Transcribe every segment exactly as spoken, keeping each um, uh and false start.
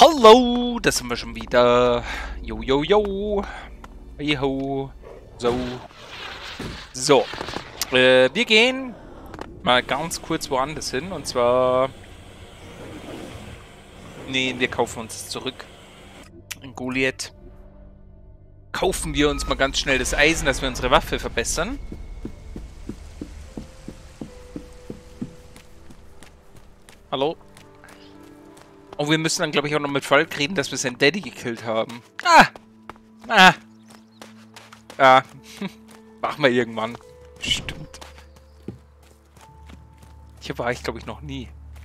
Hallo, das sind wir schon wieder. Jo, jo, jo. Juhu. So. So. Äh, wir gehen mal ganz kurz woanders hin. Und zwar... Nee, wir kaufen uns zurück. In Goliath. Kaufen wir uns mal ganz schnell das Eisen, dass wir unsere Waffe verbessern. Hallo? Und wir müssen dann, glaube ich, auch noch mit Falk reden, dass wir seinen Daddy gekillt haben. Ah! Ah! Ja. Machen wir irgendwann. Stimmt. Hier war ich, glaube ich, noch nie.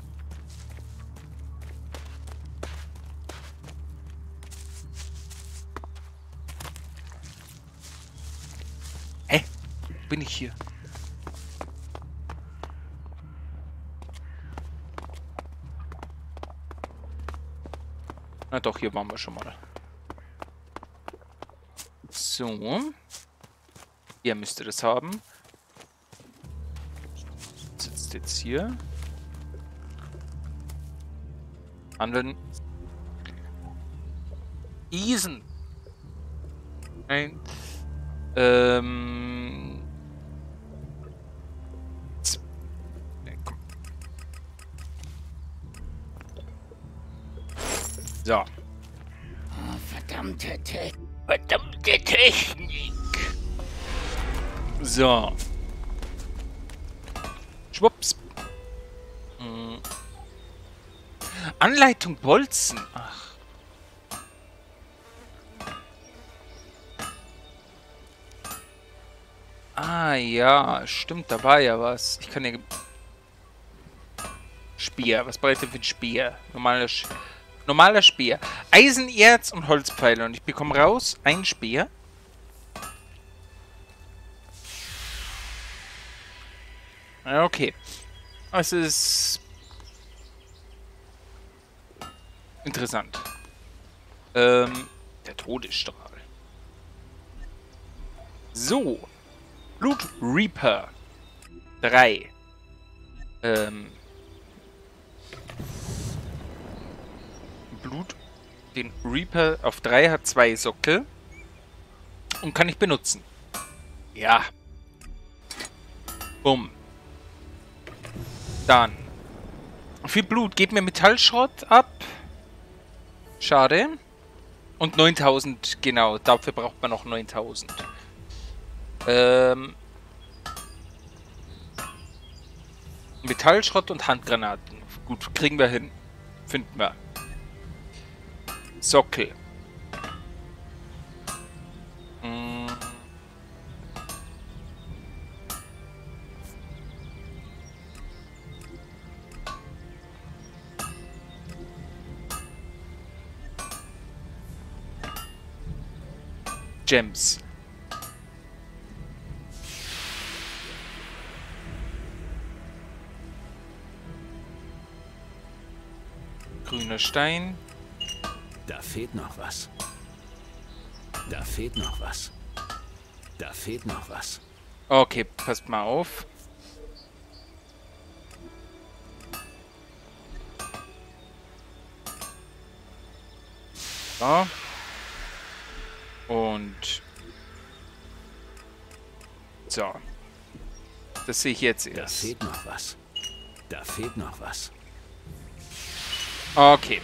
Hä? Wo bin ich hier? Na doch, hier waren wir schon mal. So. Ihr müsst das haben. Sitzt jetzt hier. Anwenden. Eisen. Nein. Ähm. Z nee, komm. So. Oh, verdammte Technik. Verdammte Technik. So. Schwupps. Hm. Anleitung Bolzen. Ach. Ah, ja. Stimmt, da war ja was. Ich kann ja... Speer. Was brauche ich denn für ein Speer? Normaler, Sch Normaler Speer. Eisenerz und Holzpfeile. Und ich bekomme raus ein Speer. Okay. Es ist... interessant. Ähm, der Todesstrahl. So. Blut Reaper. Drei. Ähm. Blut. Den Reaper auf drei hat zwei Sockel. Und kann ich benutzen. Ja. Bumm. Dann. Viel Blut. Gebt mir Metallschrott ab. Schade. Und neuntausend, genau. Dafür braucht man noch neuntausend. Ähm. Metallschrott und Handgranaten. Gut, kriegen wir hin. Finden wir. Sockel. Hm. Gems. Grüner Stein. Da fehlt noch was. Da fehlt noch was. Da fehlt noch was. Okay, passt mal auf. So. Und so. Das sehe ich jetzt erst. Da fehlt noch was. Da fehlt noch was. Okay.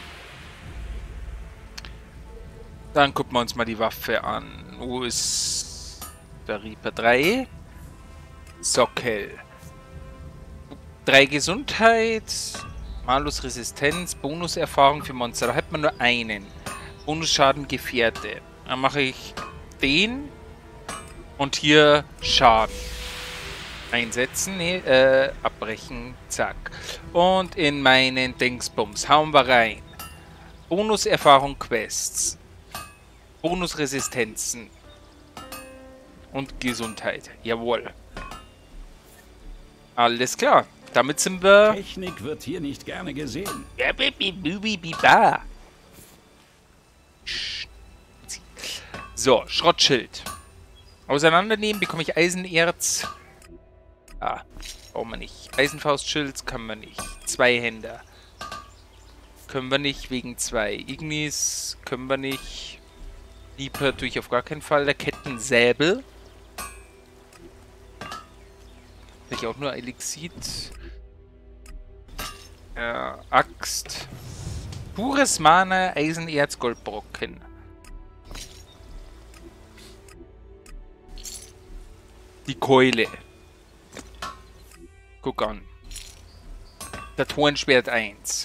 Dann gucken wir uns mal die Waffe an. Wo ist der Reaper? drei. Sockel. drei Gesundheit. Malus Resistenz. Bonuserfahrung für Monster. Da hat man nur einen. Bonusschaden Gefährte. Dann mache ich den. Und hier Schaden. Einsetzen. Nee, äh, abbrechen. Zack. Und in meinen Dingsbums hauen wir rein. Bonuserfahrung Quests. Bonusresistenzen. Und Gesundheit. Jawohl. Alles klar. Damit sind wir... Technik wird hier nicht gerne gesehen. So, Schrottschild. Auseinandernehmen bekomme ich Eisenerz. Ah, brauchen wir nicht. Eisenfaustschild kann man nicht. Zweihänder. können wir nicht, wegen zwei. Ignis können wir nicht. Reaper tue ich auf gar keinen Fall. Der Kettensäbel. Ich auch nur Elixit. Äh, Axt. Pures Mana, Eisenerz, Goldbrocken. Die Keule. Guck an. Der Tornschwert eins.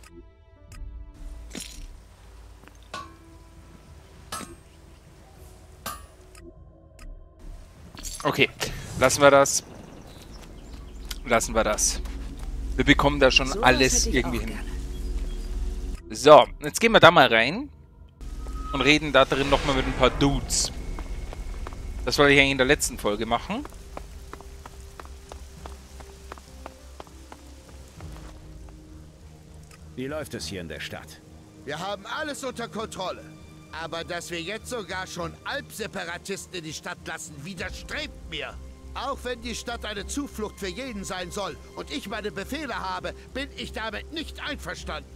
Okay, lassen wir das. Lassen wir das. Wir bekommen da schon so alles irgendwie hin. So, jetzt gehen wir da mal rein und reden da drin nochmal mit ein paar Dudes. Das wollte ich eigentlich in der letzten Folge machen. Wie läuft es hier in der Stadt? Wir haben alles unter Kontrolle. Aber dass wir jetzt sogar schon Alpseparatisten in die Stadt lassen, widerstrebt mir. Auch wenn die Stadt eine Zuflucht für jeden sein soll und ich meine Befehle habe, bin ich damit nicht einverstanden.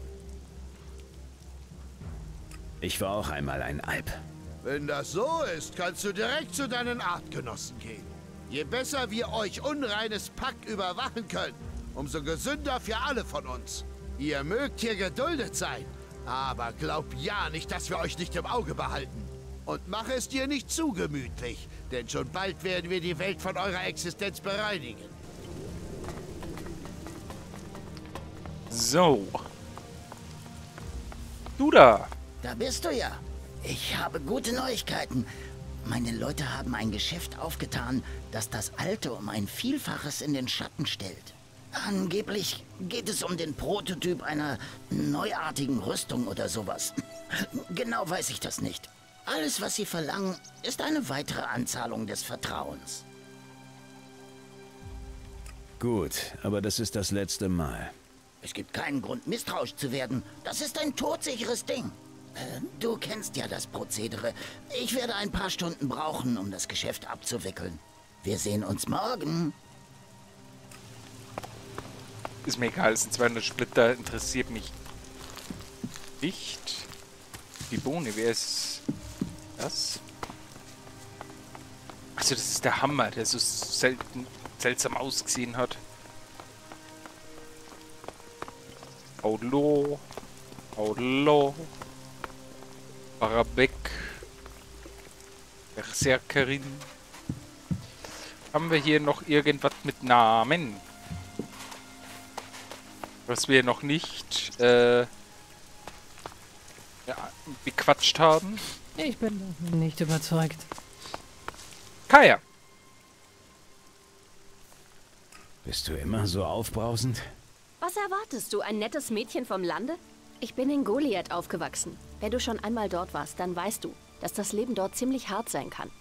Ich war auch einmal ein Alp. Wenn das so ist, kannst du direkt zu deinen Artgenossen gehen. Je besser wir euch unreines Pack überwachen können, umso gesünder für alle von uns. Ihr mögt hier geduldet sein, aber glaubt ja nicht, dass wir euch nicht im Auge behalten. Und mache es dir nicht zu gemütlich, denn schon bald werden wir die Welt von eurer Existenz bereinigen. So. Du da. Da bist du ja. Ich habe gute Neuigkeiten. Meine Leute haben ein Geschäft aufgetan, das das Alte um ein Vielfaches in den Schatten stellt. Angeblich geht es um den Prototyp einer neuartigen Rüstung oder sowas. Genau weiß ich das nicht. Alles, was sie verlangen, ist eine weitere Anzahlung des Vertrauens. Gut, aber das ist das letzte Mal. Es gibt keinen Grund, misstrauisch zu werden. Das ist ein todsicheres Ding. Äh, du kennst ja das Prozedere. Ich werde ein paar Stunden brauchen, um das Geschäft abzuwickeln. Wir sehen uns morgen. Ist mir egal, es sind zweihundert Splitter, interessiert mich nicht. Die Bohne, wer ist das? Also das ist der Hammer, der so selten, seltsam ausgesehen hat. Aulo, Aulo, Barabek, Berserkerin. Haben wir hier noch irgendwas mit Namen? Was wir noch nicht äh, ja, bequatscht haben. Ich bin nicht überzeugt. Kaya. Bist du immer so aufbrausend? Was erwartest du, ein nettes Mädchen vom Lande? Ich bin in Goliath aufgewachsen. Wenn du schon einmal dort warst, dann weißt du, dass das Leben dort ziemlich hart sein kann.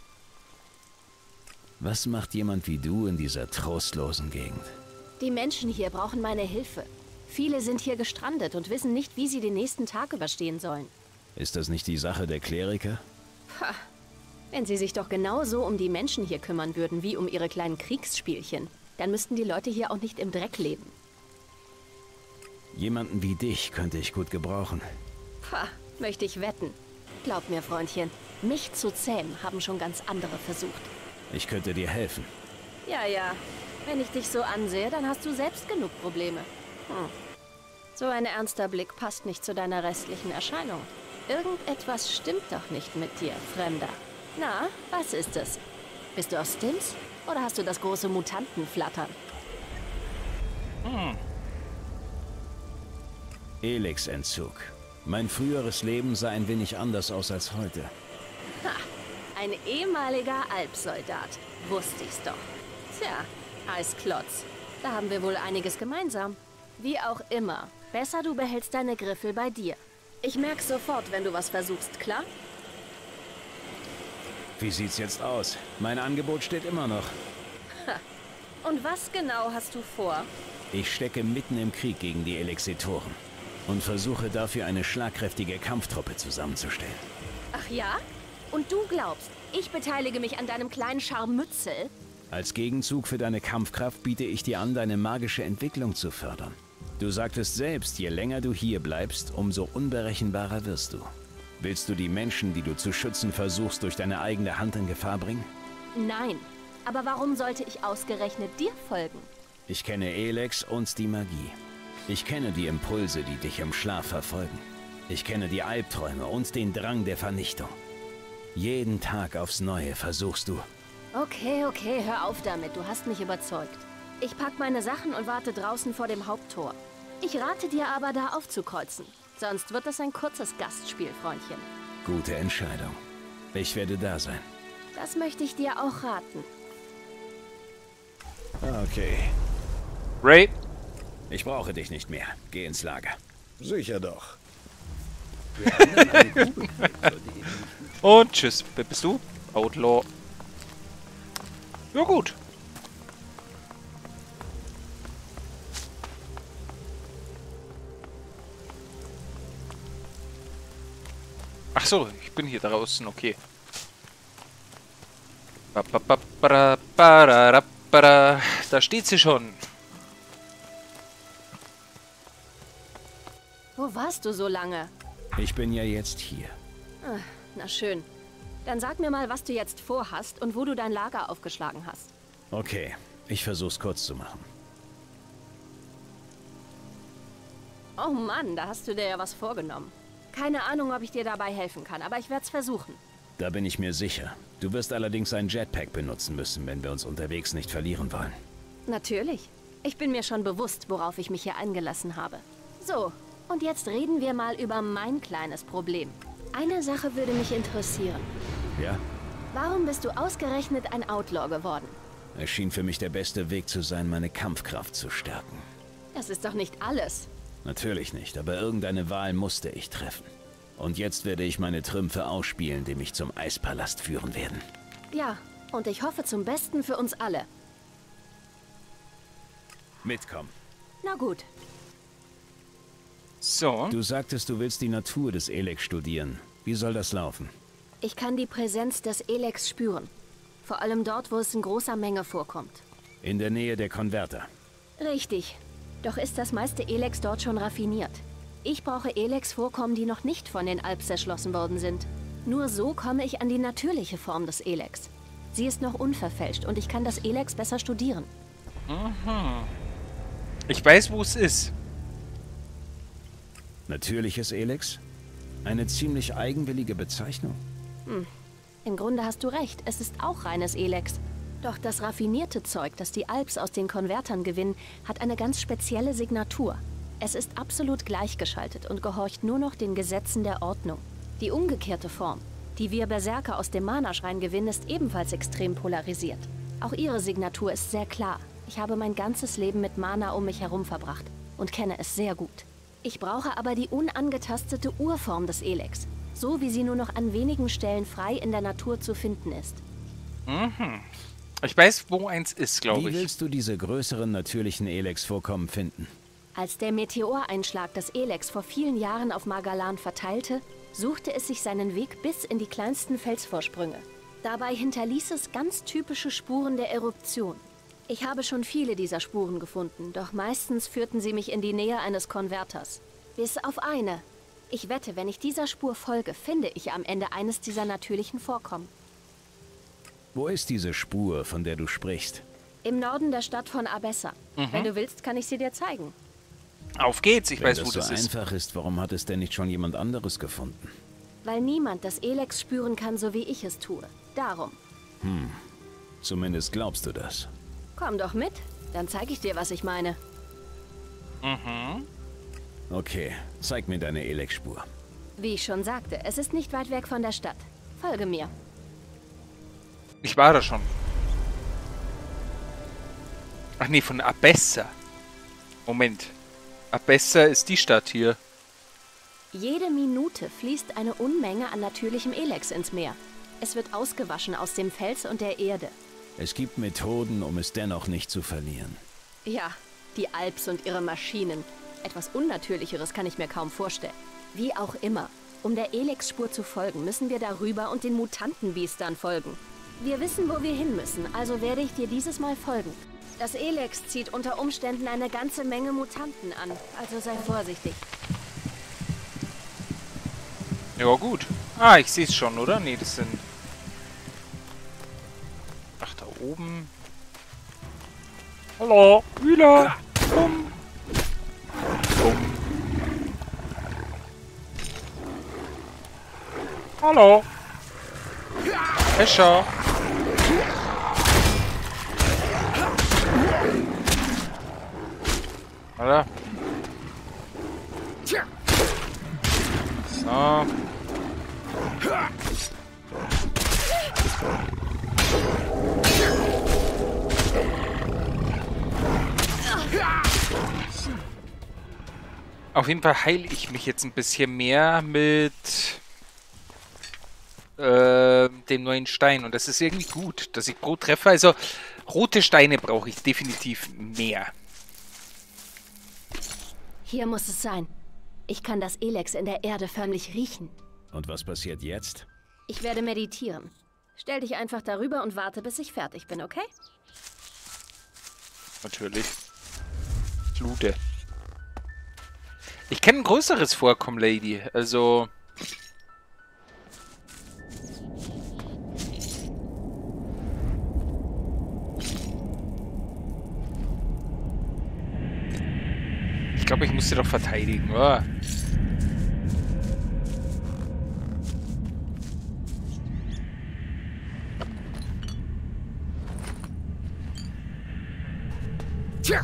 Was macht jemand wie du in dieser trostlosen Gegend? Die Menschen hier brauchen meine Hilfe. Viele sind hier gestrandet und wissen nicht, wie sie den nächsten Tag überstehen sollen. Ist das nicht die Sache der Kleriker? Ha. Wenn sie sich doch genauso um die Menschen hier kümmern würden, wie um ihre kleinen Kriegsspielchen, dann müssten die Leute hier auch nicht im Dreck leben. Jemanden wie dich könnte ich gut gebrauchen. Ha, möchte ich wetten. Glaub mir, Freundchen, mich zu zähmen haben schon ganz andere versucht. Ich könnte dir helfen. Ja, ja. Wenn ich dich so ansehe, dann hast du selbst genug Probleme. Hm. So ein ernster Blick passt nicht zu deiner restlichen Erscheinung. Irgendetwas stimmt doch nicht mit dir, Fremder. Na, was ist es? Bist du aus Stims? Oder hast du das große Mutantenflattern? Hm. Elix-Entzug. Mein früheres Leben sah ein wenig anders aus als heute. Ha, ein ehemaliger Alpsoldat. Wusste ich's doch. Tja, Eisklotz. Da haben wir wohl einiges gemeinsam. Wie auch immer. Besser, du behältst deine Griffel bei dir. Ich merk's sofort, wenn du was versuchst, klar? Wie sieht's jetzt aus? Mein Angebot steht immer noch. Ha. Und was genau hast du vor? Ich stecke mitten im Krieg gegen die Elexitoren und versuche dafür eine schlagkräftige Kampftruppe zusammenzustellen. Ach ja? Und du glaubst, ich beteilige mich an deinem kleinen Scharmützel? Als Gegenzug für deine Kampfkraft biete ich dir an, deine magische Entwicklung zu fördern. Du sagtest selbst, je länger du hier bleibst, umso unberechenbarer wirst du. Willst du die Menschen, die du zu schützen versuchst, durch deine eigene Hand in Gefahr bringen? Nein. Aber warum sollte ich ausgerechnet dir folgen? Ich kenne Elex und die Magie. Ich kenne die Impulse, die dich im Schlaf verfolgen. Ich kenne die Albträume und den Drang der Vernichtung. Jeden Tag aufs Neue versuchst du... Okay, okay, hör auf damit. Du hast mich überzeugt. Ich pack meine Sachen und warte draußen vor dem Haupttor. Ich rate dir aber, da aufzukreuzen. Sonst wird das ein kurzes Gastspiel, Freundchen. Gute Entscheidung. Ich werde da sein. Das möchte ich dir auch raten. Okay. Ray. Ich brauche dich nicht mehr. Geh ins Lager. Sicher doch. Und tschüss. Wer bist du? Outlaw. Ja gut. Ach so, ich bin hier draußen, okay. Da steht sie schon. Wo warst du so lange? Ich bin ja jetzt hier. Ah, na schön. Dann sag mir mal, was du jetzt vorhast und wo du dein Lager aufgeschlagen hast. Okay, ich versuch's kurz zu machen. Oh Mann, da hast du dir ja was vorgenommen. Keine Ahnung, ob ich dir dabei helfen kann, aber ich werde es versuchen. Da bin ich mir sicher. Du wirst allerdings ein Jetpack benutzen müssen, wenn wir uns unterwegs nicht verlieren wollen. Natürlich. Ich bin mir schon bewusst, worauf ich mich hier eingelassen habe. So, und jetzt reden wir mal über mein kleines Problem. Eine Sache würde mich interessieren. Ja? Warum bist du ausgerechnet ein Outlaw geworden? Es schien für mich der beste Weg zu sein, meine Kampfkraft zu stärken. Das ist doch nicht alles. Natürlich nicht, aber irgendeine Wahl musste ich treffen. Und jetzt werde ich meine Trümpfe ausspielen, die mich zum Eispalast führen werden. Ja, und ich hoffe zum Besten für uns alle. Mitkommen. Na gut. So. Du sagtest, du willst die Natur des Elex studieren. Wie soll das laufen? Ich kann die Präsenz des Elex spüren. Vor allem dort, wo es in großer Menge vorkommt. In der Nähe der Konverter. Richtig. Doch ist das meiste Elex dort schon raffiniert. Ich brauche Elex-Vorkommen, die noch nicht von den Alps erschlossen worden sind. Nur so komme ich an die natürliche Form des Elex. Sie ist noch unverfälscht und ich kann das Elex besser studieren. Mhm. Ich weiß, wo es ist. Natürliches Elex? Eine ziemlich eigenwillige Bezeichnung. Hm. Im Grunde hast du recht, es ist auch reines Elex. Doch das raffinierte Zeug, das die Alps aus den Konvertern gewinnen, hat eine ganz spezielle Signatur. Es ist absolut gleichgeschaltet und gehorcht nur noch den Gesetzen der Ordnung. Die umgekehrte Form, die wir Berserker aus dem Mana-Schrein gewinnen, ist ebenfalls extrem polarisiert. Auch ihre Signatur ist sehr klar. Ich habe mein ganzes Leben mit Mana um mich herum verbracht und kenne es sehr gut. Ich brauche aber die unangetastete Urform des Elex, so wie sie nur noch an wenigen Stellen frei in der Natur zu finden ist. Mhm. Ich weiß, wo eins ist, glaube ich. Wie willst du diese größeren natürlichen Elex-Vorkommen finden? Als der Meteoreinschlag das Elex vor vielen Jahren auf Magalan verteilte, suchte es sich seinen Weg bis in die kleinsten Felsvorsprünge. Dabei hinterließ es ganz typische Spuren der Eruption. Ich habe schon viele dieser Spuren gefunden, doch meistens führten sie mich in die Nähe eines Konverters. Bis auf eine. Ich wette, wenn ich dieser Spur folge, finde ich am Ende eines dieser natürlichen Vorkommen. Wo ist diese Spur, von der du sprichst? Im Norden der Stadt von Abessa. Mhm. Wenn du willst, kann ich sie dir zeigen. Auf geht's, ich Wenn weiß, das wo so das ist. einfach ist, warum hat es denn nicht schon jemand anderes gefunden? Weil niemand das Elex spüren kann, so wie ich es tue. Darum. Hm, zumindest glaubst du das. Komm doch mit, dann zeige ich dir, was ich meine. Mhm. Okay, zeig mir deine Elex-Spur. Wie ich schon sagte, es ist nicht weit weg von der Stadt. Folge mir. Ich war da schon. Ach nee, von Abessa. Moment. Abessa ist die Stadt hier. Jede Minute fließt eine Unmenge an natürlichem Elex ins Meer. Es wird ausgewaschen aus dem Fels und der Erde. Es gibt Methoden, um es dennoch nicht zu verlieren. Ja, die Alps und ihre Maschinen. Etwas Unnatürlicheres kann ich mir kaum vorstellen. Wie auch immer, um der Elex-Spur zu folgen, müssen wir darüber und den Mutantenbiestern folgen. Wir wissen, wo wir hin müssen, also werde ich dir dieses Mal folgen. Das Elex zieht unter Umständen eine ganze Menge Mutanten an, also sei vorsichtig. Ja, gut. Ah, ich sehe es schon, oder? Nee, das sind... Ach, da oben. Hallo, Wheeler. Bumm. Bumm. Hallo. Escher. Oder? So. Auf jeden Fall heile ich mich jetzt ein bisschen mehr mit äh, dem neuen Stein. Und das ist irgendwie gut, dass ich pro Treffer... Also rote Steine brauche ich definitiv mehr. Hier muss es sein. Ich kann das Elex in der Erde förmlich riechen. Und was passiert jetzt? Ich werde meditieren. Stell dich einfach darüber und warte, bis ich fertig bin, okay? Natürlich. Flute. Ich kenne ein größeres Vorkommen, Lady. Also... Ich glaube, ich muss sie doch verteidigen, oder? Tja!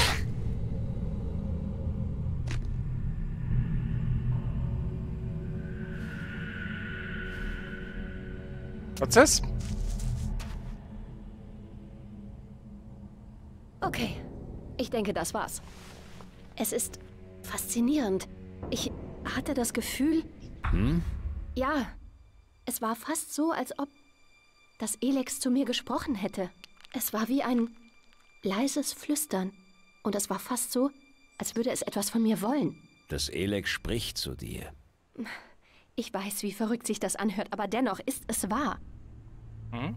Was ist? Okay. Ich denke, das war's. Es ist faszinierend. Ich hatte das Gefühl... Hm? Ja, es war fast so, als ob das Elex zu mir gesprochen hätte. Es war wie ein leises Flüstern. Und es war fast so, als würde es etwas von mir wollen. Das Elex spricht zu dir. Ich weiß, wie verrückt sich das anhört, aber dennoch ist es wahr. Hm?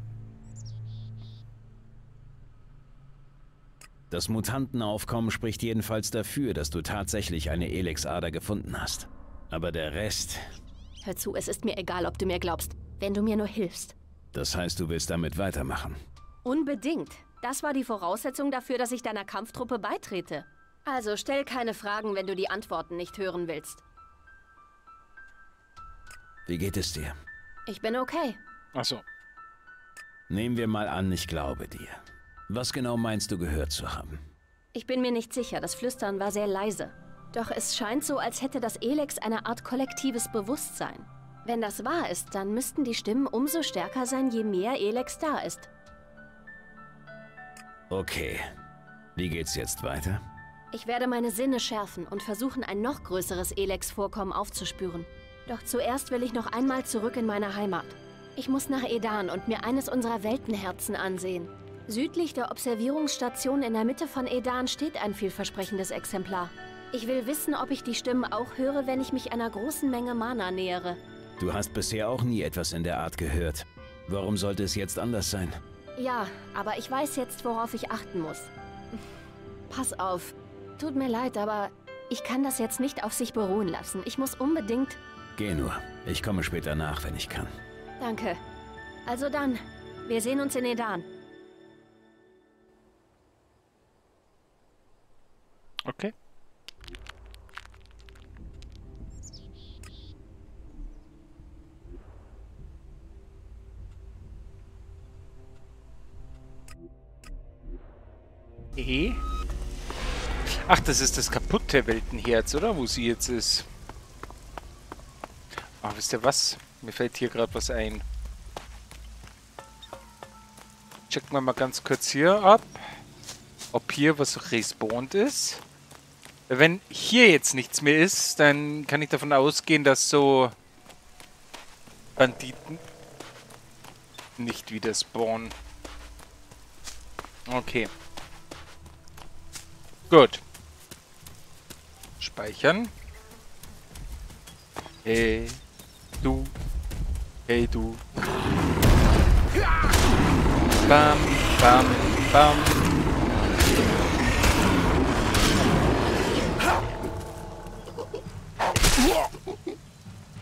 Das Mutantenaufkommen spricht jedenfalls dafür, dass du tatsächlich eine Elex-Ader gefunden hast. Aber der Rest... Hör zu, es ist mir egal, ob du mir glaubst, wenn du mir nur hilfst. Das heißt, du willst damit weitermachen? Unbedingt. Das war die Voraussetzung dafür, dass ich deiner Kampftruppe beitrete. Also stell keine Fragen, wenn du die Antworten nicht hören willst. Wie geht es dir? Ich bin okay. Ach so. Nehmen wir mal an, ich glaube dir. Was genau meinst du gehört zu haben? Ich bin mir nicht sicher, das Flüstern war sehr leise. Doch es scheint so, als hätte das Elex eine Art kollektives Bewusstsein. Wenn das wahr ist, dann müssten die Stimmen umso stärker sein, je mehr Elex da ist. Okay. Wie geht's jetzt weiter? Ich werde meine Sinne schärfen und versuchen, ein noch größeres Elex-Vorkommen aufzuspüren. Doch zuerst will ich noch einmal zurück in meine Heimat. Ich muss nach Edan und mir eines unserer Weltenherzen ansehen. Südlich der Observierungsstation in der Mitte von Edan steht ein vielversprechendes Exemplar. Ich will wissen, ob ich die Stimmen auch höre, wenn ich mich einer großen Menge Mana nähere. Du hast bisher auch nie etwas in der Art gehört. Warum sollte es jetzt anders sein? Ja, aber ich weiß jetzt, worauf ich achten muss. Pass auf. Tut mir leid, aber ich kann das jetzt nicht auf sich beruhen lassen. Ich muss unbedingt... Geh nur. Ich komme später nach, wenn ich kann. Danke. Also dann, wir sehen uns in Edan. Okay. E? Ach, das ist das kaputte Weltenherz, oder? Wo sie jetzt ist. Ach, wisst ihr was? Mir fällt hier gerade was ein. Checken wir mal ganz kurz hier ab, ob hier was respawned ist. Wenn hier jetzt nichts mehr ist, dann kann ich davon ausgehen, dass so Banditen nicht wieder spawnen. Okay. Gut. Speichern. Hey, du. Hey, du. Bam, bam, bam.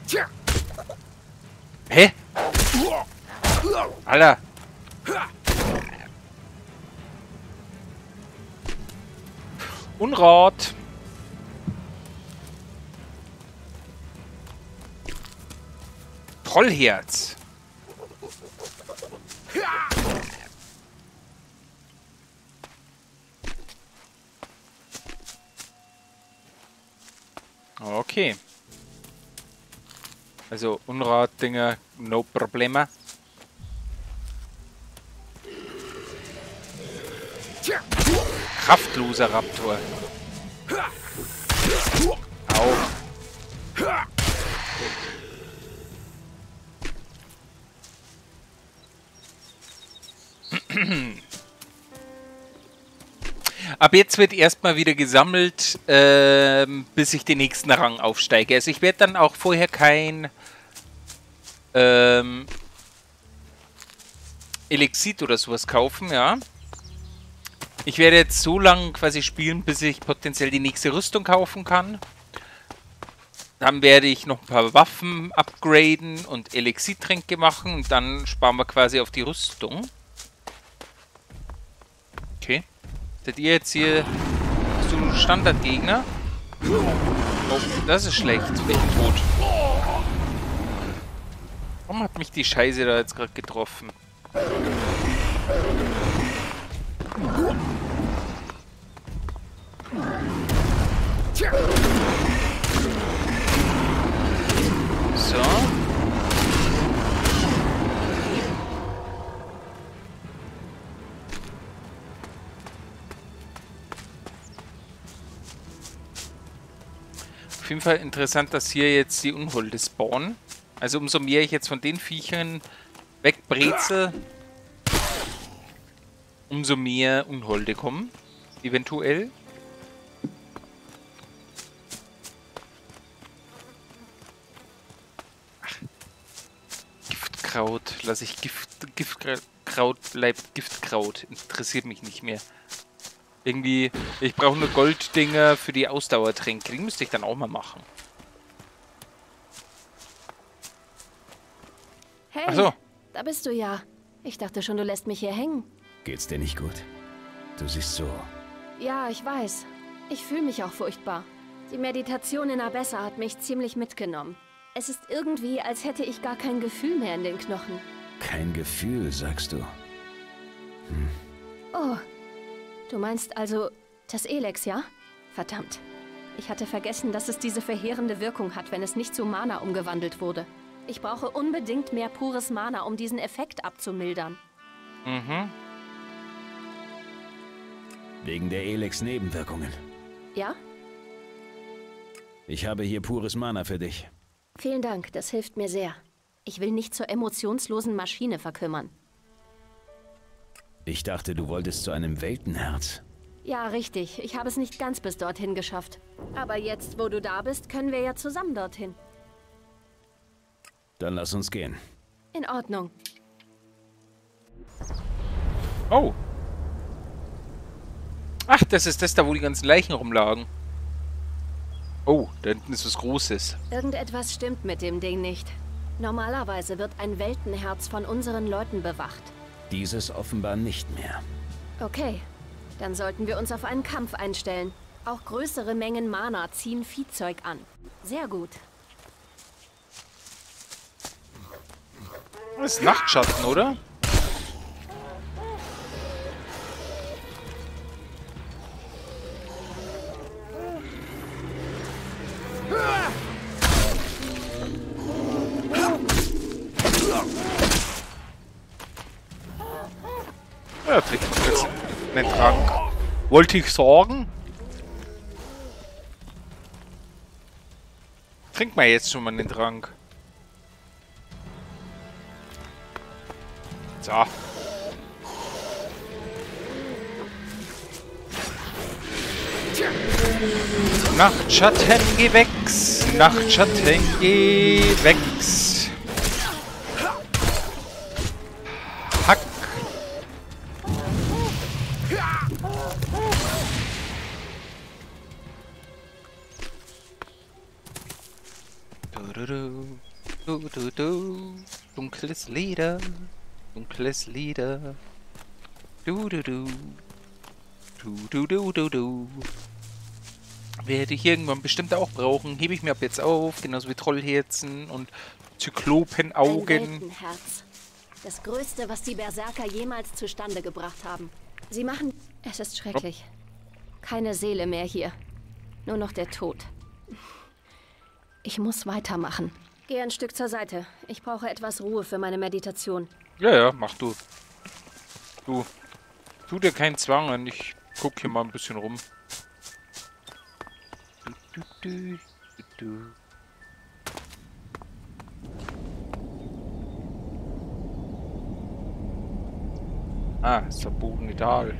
Hä? Alter. Unrat. Trollherz. Okay. Also Unrat-Dinger, no problema. Kraftloser Raptor. Au. Ab jetzt wird erstmal wieder gesammelt, ähm, bis ich den nächsten Rang aufsteige. Also ich werde dann auch vorher kein ähm, Elixit oder sowas kaufen, ja. Ich werde jetzt so lange quasi spielen, bis ich potenziell die nächste Rüstung kaufen kann. Dann werde ich noch ein paar Waffen upgraden und Elixit-Tränke machen und dann sparen wir quasi auf die Rüstung. Okay. Seid ihr jetzt hier so ein Standardgegner? Oh, das ist schlecht. Ich bin tot. Warum hat mich die Scheiße da jetzt gerade getroffen? So. Auf jeden Fall interessant, dass hier jetzt die Unholde spawnen. Also umso mehr ich jetzt von den Viechern wegbrezel, umso mehr Unholde kommen. Eventuell. Ach. Giftkraut. Lass ich Gift, Giftkraut bleibt Giftkraut. Interessiert mich nicht mehr. Irgendwie, ich brauche nur Golddinger für die Ausdauertränke. Die müsste ich dann auch mal machen. Hey, ach so. Da bist du ja. Ich dachte schon, du lässt mich hier hängen. Geht's dir nicht gut? Du siehst so... Ja, ich weiß. Ich fühle mich auch furchtbar. Die Meditation in Abessa hat mich ziemlich mitgenommen. Es ist irgendwie, als hätte ich gar kein Gefühl mehr in den Knochen. Kein Gefühl, sagst du? Hm. Oh, du meinst also das Elex, ja? Verdammt. Ich hatte vergessen, dass es diese verheerende Wirkung hat, wenn es nicht zu Mana umgewandelt wurde. Ich brauche unbedingt mehr pures Mana, um diesen Effekt abzumildern. Mhm. Wegen der Elex-Nebenwirkungen. Ja? Ich habe hier pures Mana für dich. Vielen Dank, das hilft mir sehr. Ich will nicht zur emotionslosen Maschine verkümmern. Ich dachte, du wolltest zu einem Weltenherz. Ja, richtig. Ich habe es nicht ganz bis dorthin geschafft. Aber jetzt, wo du da bist, können wir ja zusammen dorthin. Dann lass uns gehen. In Ordnung. Oh. Ach, das ist das da, wo die ganzen Leichen rumlagen. Oh, da hinten ist was Großes. Irgendetwas stimmt mit dem Ding nicht. Normalerweise wird ein Weltenherz von unseren Leuten bewacht. Dieses offenbar nicht mehr. Okay, dann sollten wir uns auf einen Kampf einstellen. Auch größere Mengen Mana ziehen Viehzeug an. Sehr gut. Das ist Nachtschatten, oder? Ja, trinkt man jetzt einen Trank. Wollte ich sagen. Trink mal jetzt schon mal einen Trank. So. Nachtschattengewächs, Nachtschattengewächs. Hack. Du, du, du. Du, du, du. Dunkles Leder. Dunkles Leder. Du, du, du. Du, du, du, du, du. Werde ich irgendwann bestimmt auch brauchen. Hebe ich mir ab jetzt auf. Genauso wie Trollherzen und Zyklopenaugen. Ein Weltenherz. Das Größte, was die Berserker jemals zustande gebracht haben. Sie machen... Es ist schrecklich. Keine Seele mehr hier. Nur noch der Tod. Ich muss weitermachen. Geh ein Stück zur Seite. Ich brauche etwas Ruhe für meine Meditation. Ja, ja, mach du. Du. Tu dir keinen Zwang an. Ich guck hier mal ein bisschen rum. Du, du, du, du. Ah, ist der Boden Tal.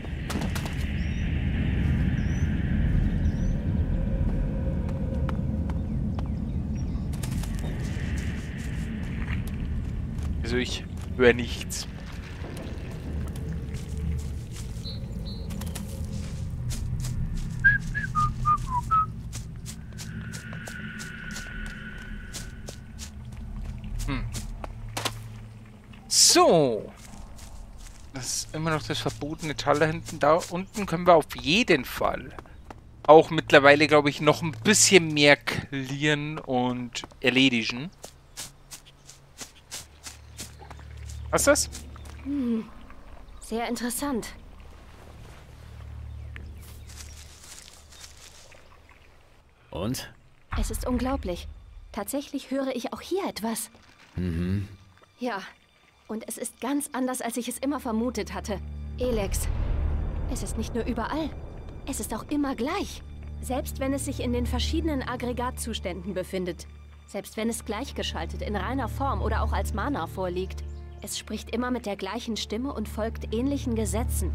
Also ich höre nichts. Hm. So. Das ist immer noch das verbotene Tal da hinten. Da unten können wir auf jeden Fall auch mittlerweile, glaube ich, noch ein bisschen mehr clearen und erledigen. Was ist das? Hm. Sehr interessant. Und? Es ist unglaublich. Tatsächlich höre ich auch hier etwas. Mhm. Ja, und es ist ganz anders, als ich es immer vermutet hatte. Elex. Es ist nicht nur überall. Es ist auch immer gleich. Selbst wenn es sich in den verschiedenen Aggregatzuständen befindet. Selbst wenn es gleichgeschaltet in reiner Form oder auch als Mana vorliegt. Es spricht immer mit der gleichen Stimme und folgt ähnlichen Gesetzen.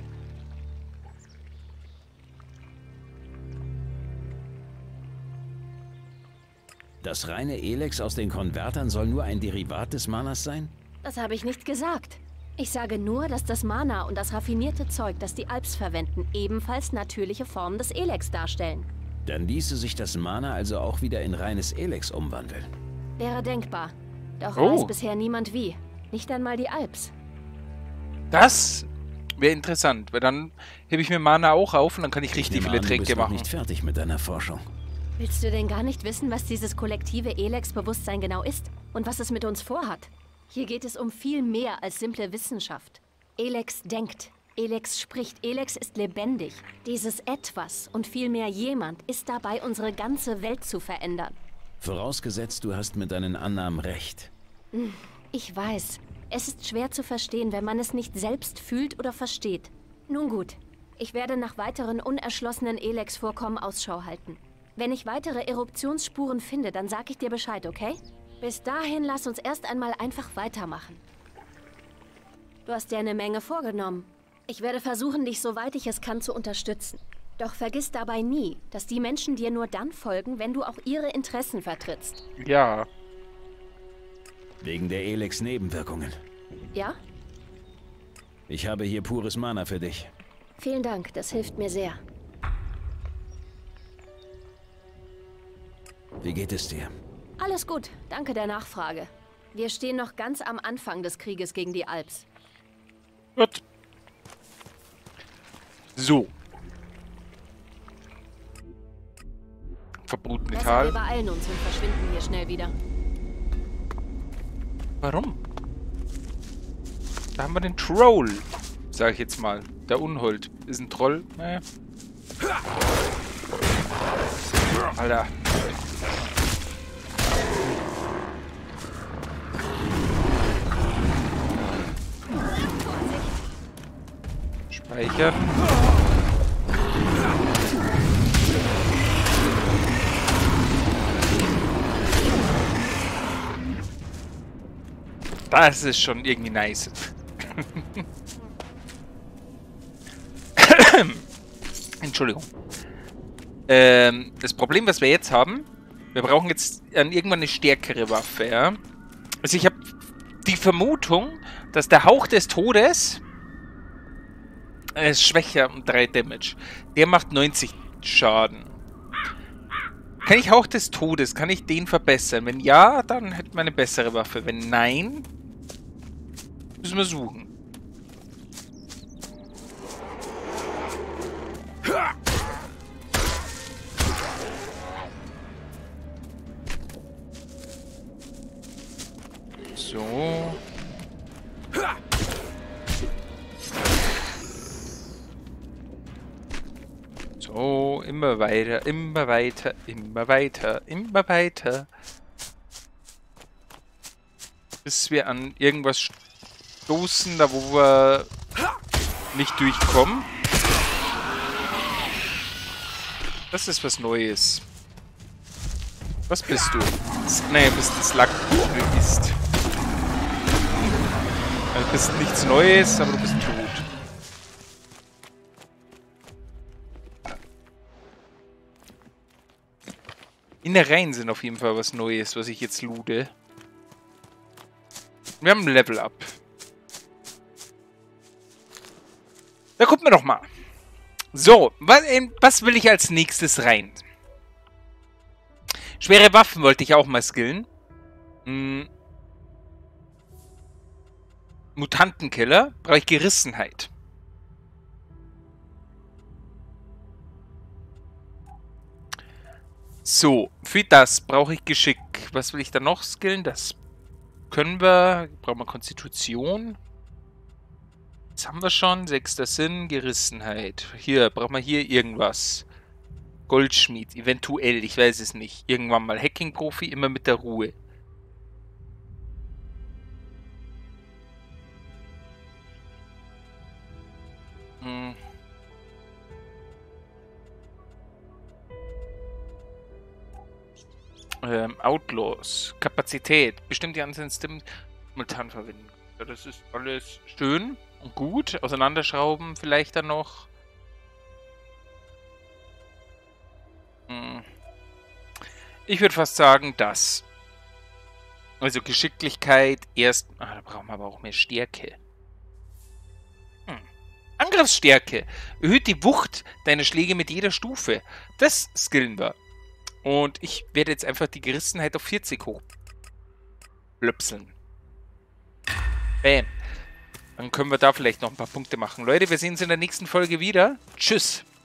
Das reine Elex aus den Konvertern soll nur ein Derivat des Manas sein? Das habe ich nicht gesagt. Ich sage nur, dass das Mana und das raffinierte Zeug, das die Alps verwenden, ebenfalls natürliche Formen des Elex darstellen. Dann ließe sich das Mana also auch wieder in reines Elex umwandeln. Wäre denkbar. Doch Oh. weiß bisher niemand wie. Nicht einmal die Alps. Das wäre interessant, weil dann hebe ich mir Mana auch auf und dann kann ich richtig Ich nehme viele an, du Tränke bist noch machen. nicht fertig mit deiner Forschung. Willst du denn gar nicht wissen, was dieses kollektive Elex-Bewusstsein genau ist? Und was es mit uns vorhat? Hier geht es um viel mehr als simple Wissenschaft. Elex denkt. Elex spricht. Elex ist lebendig. Dieses Etwas und vielmehr jemand ist dabei, unsere ganze Welt zu verändern. Vorausgesetzt, du hast mit deinen Annahmen recht. Ich weiß. Es ist schwer zu verstehen, wenn man es nicht selbst fühlt oder versteht. Nun gut. Ich werde nach weiteren unerschlossenen Elex-Vorkommen Ausschau halten. Wenn ich weitere Eruptionsspuren finde, dann sag ich dir Bescheid, okay? Bis dahin lass uns erst einmal einfach weitermachen. Du hast dir eine Menge vorgenommen. Ich werde versuchen, dich soweit ich es kann zu unterstützen. Doch vergiss dabei nie, dass die Menschen dir nur dann folgen, wenn du auch ihre Interessen vertrittst. Ja. Wegen der Elex-Nebenwirkungen. Ja? Ich habe hier pures Mana für dich. Vielen Dank, das hilft mir sehr. Wie geht es dir? Alles gut, danke der Nachfrage. Wir stehen noch ganz am Anfang des Krieges gegen die Alps. Gut. So. Verbotene Besser, Tal. wir beeilen uns und verschwinden hier schnell wieder. Warum? Da haben wir den Troll, sag ich jetzt mal. Der Unhold. Ist ein Troll? Naja. Alter. Speichern. Das ist schon irgendwie nice. Entschuldigung. Ähm, das Problem, was wir jetzt haben, wir brauchen jetzt dann irgendwann eine stärkere Waffe, ja. Also ich habe die Vermutung, dass der Hauch des Todes äh, ist schwächer um drei Damage. Der macht neunzig Schaden. Kann ich Hauch des Todes, kann ich den verbessern? Wenn ja, dann hätten wir eine bessere Waffe. Wenn nein, müssen wir suchen. So. So, immer weiter, immer weiter, immer weiter, immer weiter. Bis wir an irgendwas stoßen, da wo wir nicht durchkommen. Das ist was Neues. Was bist du? Nee, du bist ein Slug. Du bist. Also du bist nichts Neues, aber du bist tot. Innereien sind auf jeden Fall was Neues, was ich jetzt loote. Wir haben ein Level Up. Da gucken wir doch mal. So, was, was will ich als nächstes rein? Schwere Waffen wollte ich auch mal skillen. Hm. Mutantenkiller. Brauche ich Gerissenheit. So, für das brauche ich Geschick. Was will ich da noch skillen? Das können wir. Brauchen wir Konstitution. Das haben wir schon. Sechster Sinn, Gerissenheit. Hier, brauchen wir hier irgendwas. Goldschmied, eventuell, ich weiß es nicht. Irgendwann mal Hacking-Profi, immer mit der Ruhe. Hm. Ähm, Outlaws, Kapazität, bestimmt die einzelnen Stimmen momentan verwenden. Ja, das ist alles schön und gut. Auseinanderschrauben vielleicht dann noch. Hm. Ich würde fast sagen, dass. Also Geschicklichkeit erst. Ah, da brauchen wir aber auch mehr Stärke. Hm. Angriffsstärke. Erhöht die Wucht deiner Schläge mit jeder Stufe. Das skillen wir. Und ich werde jetzt einfach die Gerissenheit auf vierzig hoch blöpseln. Bam. Dann können wir da vielleicht noch ein paar Punkte machen. Leute, wir sehen uns in der nächsten Folge wieder. Tschüss.